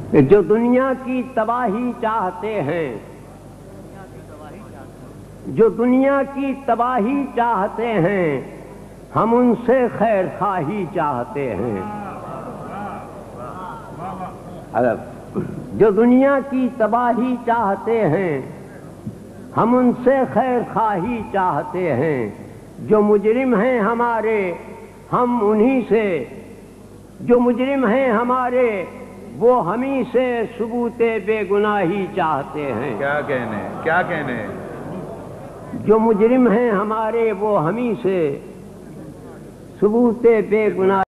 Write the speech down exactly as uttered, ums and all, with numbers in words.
जो दुनिया की तबाही चाहते हैं, जो दुनिया की तबाही चाहते हैं, हम उनसे खैर खाही चाहते हैं। अगर जो दुनिया की तबाही चाहते हैं, हम उनसे खैर खाही चाहते हैं। जो मुजरिम हैं हमारे, हम उन्हीं से, जो मुजरिम हैं हमारे, वो हमी से सबूते बेगुनाही चाहते हैं। क्या कहने क्या कहने जो मुजरिम हैं हमारे, वो हमी से सबूते बेगुनाही